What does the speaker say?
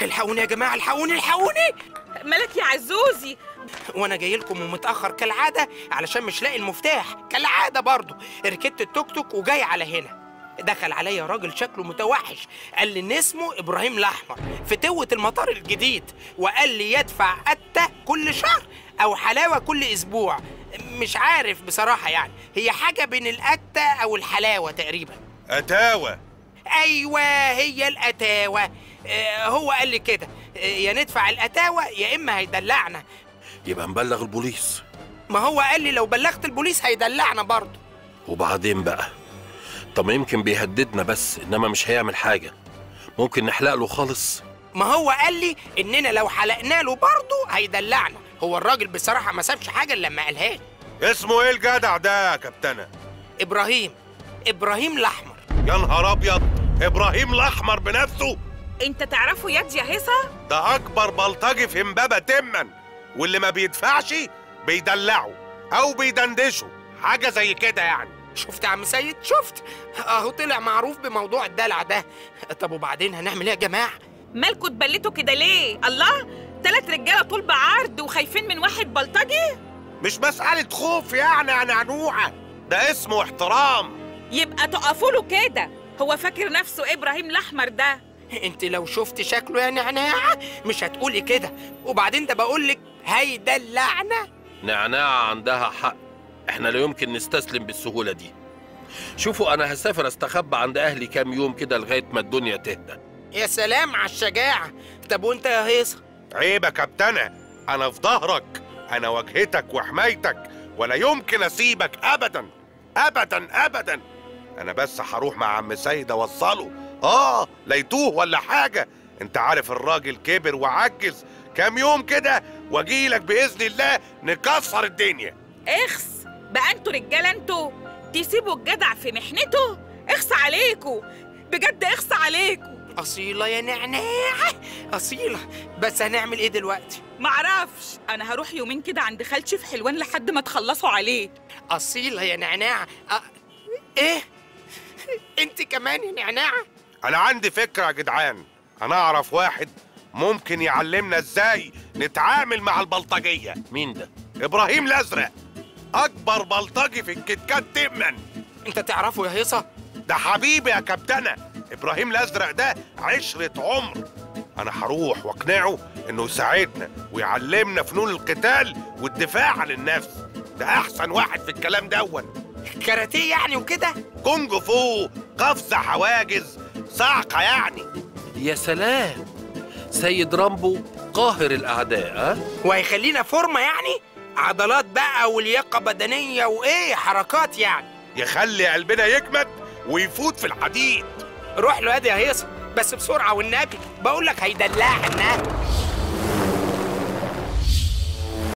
الحقوني يا جماعه، الحقوني الحقوني. مالك يا عزوزي؟ وانا جاي لكم ومتاخر كالعاده علشان مش لاقي المفتاح كالعاده برضه. ركبت التوك توك وجاي على هنا، دخل عليا راجل شكله متوحش، قال لي ان اسمه ابراهيم الاحمر في توة المطار الجديد، وقال لي يدفع قتة كل شهر او حلاوه كل اسبوع. مش عارف بصراحه، يعني هي حاجه بين القتة او الحلاوه تقريبا. اتاوه. ايوه هي الاتاوه. هو قال لي كده، يا ندفع الاتاوه يا اما هيدلعنا. يبقى نبلغ البوليس. ما هو قال لي لو بلغت البوليس هيدلعنا برضه. وبعدين بقى؟ طب يمكن بيهددنا بس، انما مش هيعمل حاجه. ممكن نحلق له خالص. ما هو قال لي اننا لو حلقنا له برضه هيدلعنا. هو الراجل بصراحه ما سابش حاجه الا لما قالها لي. اسمه ايه الجدع ده يا كابتنه؟ ابراهيم الاحمر. يا نهار ابيض، ابراهيم الاحمر بنفسه؟ انت تعرفه ياد يا هيصه؟ ده اكبر بلطجي في امبابه تما، واللي ما بيدفعش بيدلعه او بيدندشه، حاجه زي كده يعني. شفت يا عم سيد؟ شفت اهو طلع معروف بموضوع الدلع ده. طب وبعدين هنعمل ايه يا جماعه؟ مالكوا اتبلتوا كده ليه؟ الله، 3 رجاله طول بعرض وخايفين من واحد بلطجي؟ مش مساله خوف يعني يا نعنوعه، ده اسمه احترام. يبقى تقفوا له كده. هو فاكر نفسه ابراهيم الاحمر ده؟ انت لو شفت شكله يا نعناعه مش هتقولي كده. وبعدين ده بقولك هيدلعنا. نعناعه عندها حق، احنا لا يمكن نستسلم بالسهوله دي. شوفوا انا هسافر استخبى عند اهلي كام يوم كده لغايه ما الدنيا تهدى. يا سلام على الشجاعه. طب وانت يا هيصه؟ عيب يا كابتنه، انا في ظهرك، انا واجهتك وحمايتك، ولا يمكن اسيبك ابدا ابدا ابدا. انا بس هروح مع عم سيد اوصله، ليتوه ولا حاجه. انت عارف الراجل كبر وعجز، كام يوم كده واجيلك باذن الله نكسر الدنيا. اخس بقى، انتوا رجاله انتوا تسيبوا الجدع في محنته؟ اخس عليكوا بجد، اخس عليكوا. اصيله يا نعناعه اصيله. بس هنعمل ايه دلوقتي؟ معرفش، انا هروح يومين كده عند خالتي في حلوان لحد ما تخلصوا عليه. اصيله يا نعناعه. ايه انت كمان يا نعناعه؟ انا عندي فكره يا جدعان، انا اعرف واحد ممكن يعلمنا ازاي نتعامل مع البلطجيه. مين ده؟ ابراهيم الازرق، اكبر بلطجي في الكتكات تما. انت تعرفه يا هيصه؟ ده حبيبي يا كابتنه، ابراهيم الازرق ده عشره عمر. انا هروح واقنعه انه يساعدنا ويعلمنا فنون القتال والدفاع عن النفس. ده احسن واحد في الكلام دون. كاراتيه يعني وكده؟ كونج فو، قفز حواجز، صعقه يعني. يا سلام، سيد رامبو قاهر الاعداء. وهيخلينا فورمه يعني؟ عضلات بقى ولياقه بدنيه وايه حركات يعني. يخلي قلبنا يجمد ويفوت في الحديد. روح له يا هيصه بس بسرعه والنبي، بقول لك هيدلعنا.